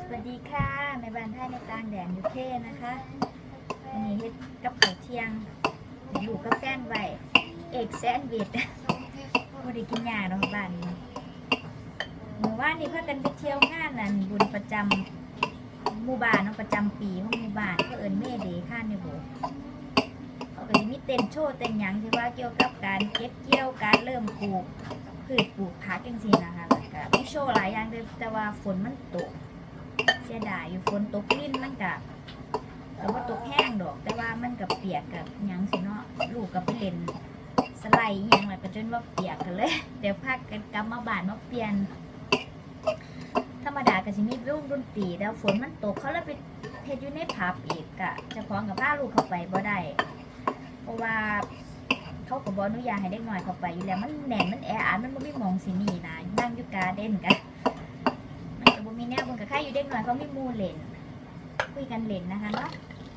วัสดีค่ะแม่บ้านไทยในต่างแดนยูเคนะคะวันนี้เฮ็ดกับข้าวเที่ยงลูกกับแฟนไว้เอกแซนด์วิชบ่ได้กินยาเนาะบ้านนี้เมื่อวานนี้เพิ่นกันไปเที่ยวงานนั่นบุญประจำหมู่บ้านเนาะประจำปีของหมู่บ้านเขาเอิ้นเมเดย์ค่ะนี่บ่เขาก็สิมีเต้นโชว์เต้นหยังที่ว่าเกี่ยวกับการเก็บเกี่ยวการเริ่มปลูกพืชปลูกผักจังซี่นะคะแล้วก็มีโชว์หลายอย่างแต่ว่าฝนมันตกเสียดายอยู่ฝนตกลิ้นมันก็ว่าตกแห้งดอกแต่ว่ามันกับเปียกกับหยังสิเนาะลูกกับไปเล่นสไลด์หยังแล้วก็จนว่าเปียกกันเลยเดี๋ยวพักกันกลับมาบ้านมาเปลี่ยนธรรมดาก็สิมีรุ่งดนตรีแล้วฝนมันตกเขาเลยไปเฮ็ดอยู่ในผับอีกกะจะพร้อมกับพาลูกเข้าไปบ่ได้เพราะว่าเขาก็บ่อนุญาตให้เด็กน้อยเข้าไปอยู่แล้วมันแน่นมันแออัดมันบ่มีหม่องสิหนีนะนั่งอยู่การ์เด้นกันมันก็บ่มีแนวมันก็แค่อยู่เด็กน้อยเขามีหมู่เล่นคุยกันเล่นนะคะเนาะ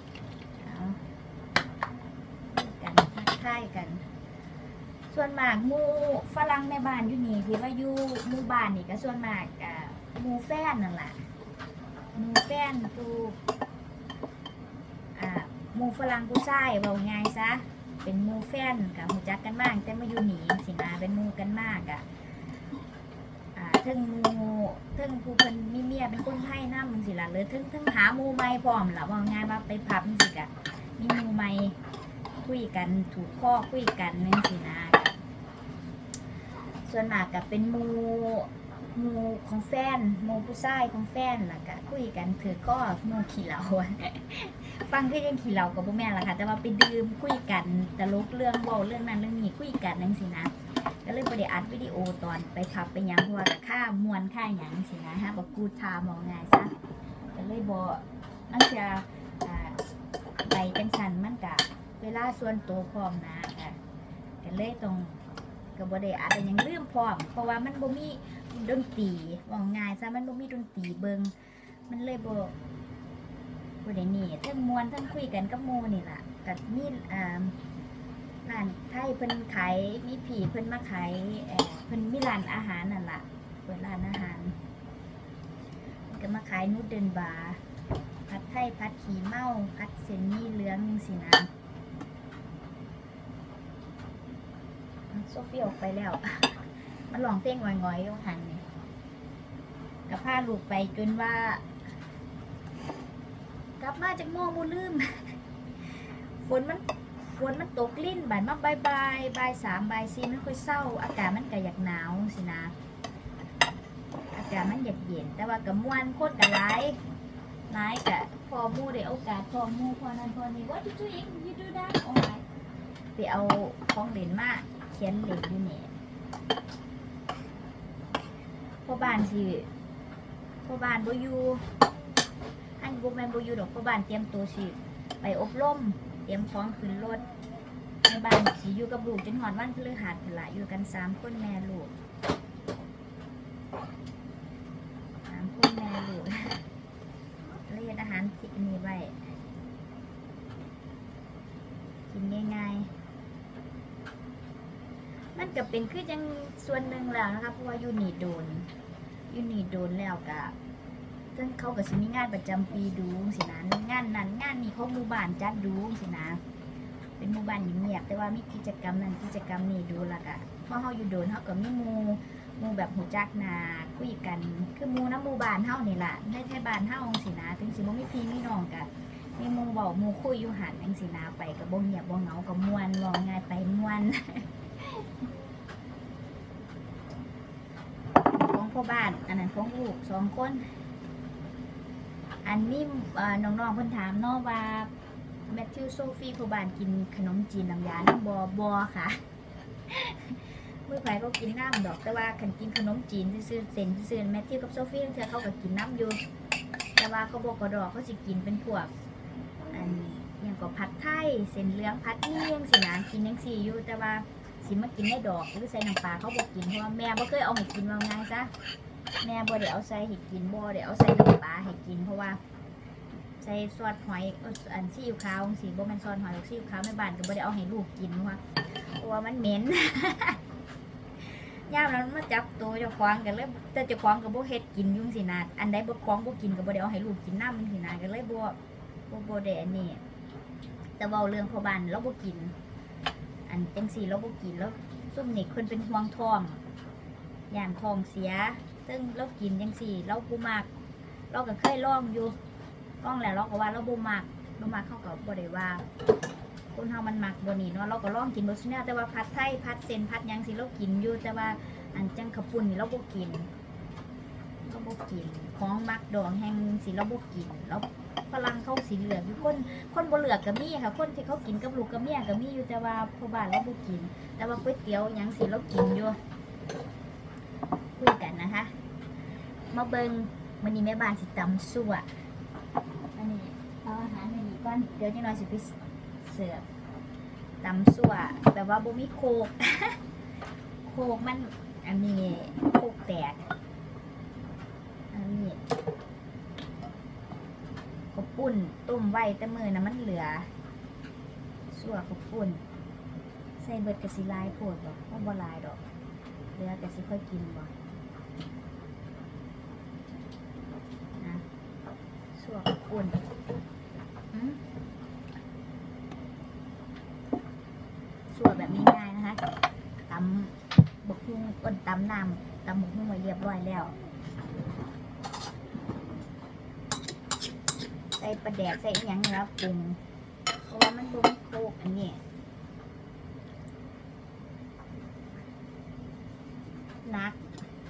กันทักทายกันส่วนมากหมู่ฝรั่งในบ้านอยู่นี่ที่ว่าอยู่หมู่บ้านนี่ก็ส่วนมากหมู่แฟนนั่นแหละหมู่แฟนผู้หมู่ฝรั่งผู้ชายเว้าง่ายซะเป็นหมู่แฟนกับหูจักกันมากแต่มาอยู่หนีสินะเป็นหมู่กันมากถึงหมู่ถึงผู้เพิ่นมีเมียเป็นคนไทยนำสิล่ะหรือถึงหาหมู่ใหม่พร้อมล่ะว่าง่ายว่าไปพับสิกะมีหมู่ใหม่คุยกันถูกข้อคุยกันนึงสินะส่วนมากกับเป็นหมู่ของแฟนหมู่ผู้ชายของแฟนล่ะก็คุยกันถือก็หมู่ขี้เหล้าฟังคือยังขี้เหล้ากับบ่แม่นล่ะค่ะแต่ว่าไปดื่มคุยกันตลกเรื่องเว้าเรื่องนั้นเรื่องนี้คุยกันจังซี่นะก็เลยบ่ได้อัดวิดีโอตอนไปพับไปหยังเพราะว่าค่ามวนค่าหยังสินะฮะบ่กูทามองง่ายซะก็เลยบ่อันจะไปจังซั่นมันก็เวลาส่วนตัวพร้อมนะก็เลยต้องก็บ่ได้อัดหยังลืมพร้อมเพราะว่ามันบ่มีดนตรีว่าง่ายซะมันบ่มีดนตรีเบิ่งมันเลยบ่ได้นี่ทั้งมวนทั้งคุยกันกับหมู่นี่ล่ะก็มีร้านไทยเพิ่นขายมีผีเพิ่นมาขายเพิ่นมีร้านอาหารนั่นล่ะเปิดร้านอาหารก็มาขายนูดเดิลบาร์ผัดไทยผัดขี้เมาผัดเส้นหมี่เหลืองจังซี่นะโซเฟียออกไปแล้วมันร้องเพลงงอยๆอยู่หั่นนี่ก็พาลูกไปจนว่ากลับมาจากโมมูลืมฝนมันตกลิ้นบ่ายมาบ่าย3บ่าย4มันค่อยเศร้าอากาศมันก็อยากหนาวสินะอากาศมันอยากเย็นแต่ว่ากับม่วนโคตรกับร้ายกับพอมู่ได้โอกาสพอมู่พอนั้นพอนี้ What you doing you do that โอ้ยไปเอาของเล่นมาเขียนเล่นอยู่นี่พ่อบ้านบ่อยู่อันบ่แม่นบ่อยู่ดอกพ่อบ้านเตรียมตัวสิไปอบรมเตรียมพร้อมขึ้นรถในบ้านสิอยู่กับลูกจนหอดวันพฤหัสละอยู่กัน3คนแม่ลูก3คนแม่ลูกเรียนอาหารที่นี่ไว้กินง่ายๆมันก็เป็นคือยังส่วนหนึ่งแล้วนะคะเพราะว่าอยู่นี่โดนแล้วก็ซึ่งเขาก็สิมีงานประจำปีดูสินะงานนั้นงานนี้เขาหมู่บ้านจัดดูสินะเป็นหมู่บ้านเงียบแต่ว่ามีกิจกรรมนั้นกิจกรรมนี้ดูละก็พอเขาอยู่โดนเขาก็มีหมู่แบบหูจักนาคุยกันคือหมู่น้ำหมู่บ้านเฮานี่แหละในบ้านเฮาสินะถึงสิบ่มีพี่มีน้องก็มีหมู่เว้าหมู่คุยอยู่หันจังสินะไปก็บ่เงียบบ่เหงาก็ม่วนร้องง่ายไปม่วนของพ่อบ้านอันนั้นของลูก2คนอันนี้น้องๆเพิ่นถามเนาะว่าแมทธิวโซฟีพ่อบ้านกินขนมจีนน้ำยาน้ำบ่ค่ะมื้อไผก็กินน้ำดอกแต่ว่าคันกินขนมจีนซื่อๆเส้นซื่อๆแมทธิวกับโซฟีเทื่อเขาก็กินน้ำอยู่แต่ว่าเขาบอกกระดอกเขาสิกินเป็นพวกอันอย่างก็ผัดไทยเส้นเหลืองผัดเมี่ยงสินะกินจังซี่อยู่แต่ว่าสิมากินในดอกหรือใส่น้ำปลาเขาบ่กินเพราะว่าแม่บ่เคยเอาให้กินว่าง่ายซะแม่บ่ได้เอาใส่ให้กินบ่ได้เอาใส่น้ำปลาให้กินเพราะว่าใส่ซอสหอยอันซีอิ๊วขาวสิบ่แม่นซอสหอยซีอิ๊วขาวแม่บ้านก็บ่ได้เอาให้ลูกกินเพราะว่ามันเหม็นย่ามแล้วมาจับตัวเจ้าของกันเลยแต่เจ้าของกับโบเฮ็ดกินยุ่งสินาอันใดบ่ของบ่กินกับบ่ได้เอาให้ลูกกินน้ำมันสินากันเลยบ่ได้อันนี้แต่เว้าเรื่องพ่อบ้านเราบ่กินอันจังซี่เราบ่กินแล้วซุ่มนี่เพิ่นเป็นห่วงท้องย่านท้องเสียซึ่งเรากินจังซี่เราบ่มักเราก็เคยลองอยู่ลองแล้วเราก็ว่าเราบ่มักเขาก็บ่ได้ว่าคนเฮามันมักบ่นี่เนาะเราก็ลองกินบ่ซุแนวแต่ว่าผัดไทยผัดเส้นผัดหยังสิเรากินอยู่แต่ว่าอันจังข้าวปุ้นนี่เราบ่กินของมักดองแห้งสิเราบ่กินแล้วฝรั่งเขาสิเหลือกอยู่คนบ่เหลือกก็มีค่ะคนที่เขากินกับลูกกับเมียก็มีอยู่แต่ว่าพ่อบ้านเราบ่กินแต่ว่าก๋วยเตี๋ยวหยังสิเรากินอยู่คุยกันนะคะมาเบิ่งมื้อนี้แม่บ้านสิตำซั่วอันนี้เอาอาหารนี่ก่อนเดี๋ยวจังหน่อยสิไปเสิร์ฟตำซั่วแบบว่าบ่มีโคก โคกมันอันนี้โคกแตกอันนี้ข้าวปุ้นต้มไว้แต่มื้อน่ะมันเหลือซั่วข้าวปุ้นใส่เบิดกะสิลายโพดบ่ลายดอกเหลือกะสิค่อยกินบ่นะซั่วข้าวปุ้นซั่วแบบง่ายๆนะคะตำบักหุ่งก้นตำน้ำตำบักหุ่งไว้เรียบร้อยแล้วใส่ปลาแดกใส่อีหยังแล้วปรุงเพราะว่ามันบ่มีโคกอันนี้นัก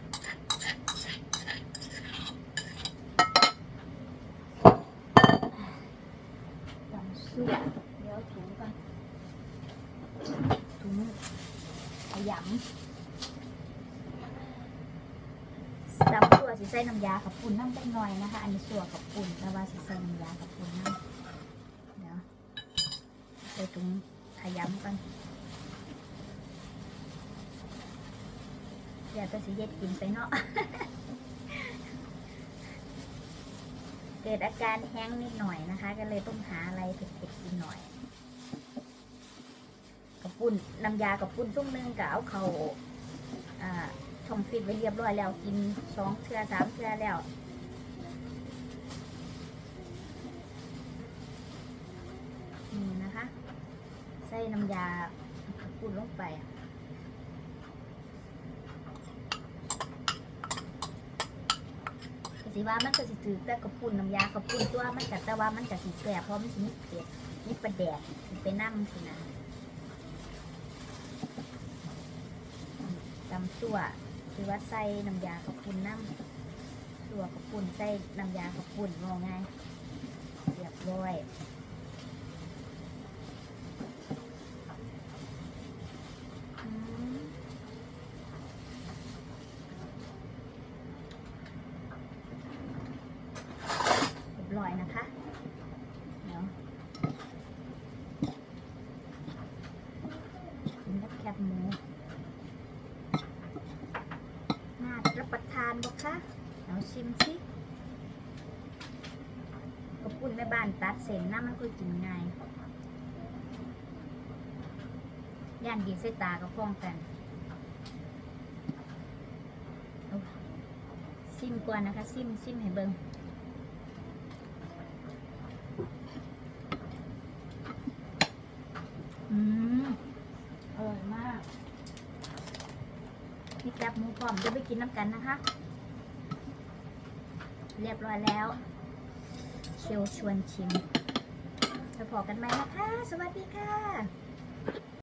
ตำซั่วเดี๋ยวถุงก่อนถุงขยำตำซั่วสิใส่น้ำยาขับปุ่นน้ำได้หน่อยนะคะอันนี้ซั่วขับปุ่นแต่ว่าสิใส่น้ำยาขับปุ่นน้ำเดี๋ยวใส่ถุงขยำกันเดี๋ยวจะสิเย็ดกินไปเนาะ เกิดอาการแห้งนิดหน่อยนะคะก็เลยต้องหาอะไรเผ็ดๆกินหน่อยกระปุ่นน้ำยากระปุ่นชุ่มนึงก็เอาเขาช่องฟิตไว้เรียบร้อยแล้วกิน2 เทื่อ 3 เทื่อแล้วนี่นะคะใส่น้ำยากระปุ่นลงไปสิว่ามันก็สิถือแต่กระปุ่นน้ำยากระปุ่นตัวมันก็แต่ว่ามันก็สิแสบเพราะมันสิมีเผ็ดมีปลาแดกสิไปนั่งสินะตำซั่วคือว่าใส่น้ำยากระปุ่นน้ำซั่วกระปุ่นใส่น้ำยากระปุ่นงอง่ายเรียบร้อยร่อยนะคะเดี๋ยวกินกับแคบหมูน่ารับประทานบ่คะเอาชิมสิกระปุ่นแม่บ้านตัดเส้นน้ำมันก็กินง่ายย่านดีเสตาก็พ้องกันซิมก่อนนะคะซิมให้เบิ่งอร่อยมากมีแกบหมูพร้อมเดี๋ยวไปกินน้ำกันนะคะเรียบร้อยแล้วเชลชวนชิมจะพอกันไหมนะคะสวัสดีค่ะ